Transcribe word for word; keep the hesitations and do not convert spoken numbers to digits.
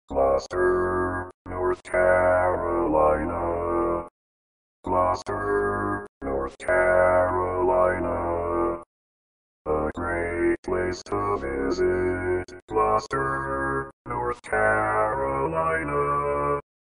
Gloucester, North Carolina. Gloucester, North Carolina. A great place to visit. Gloucester, North Carolina.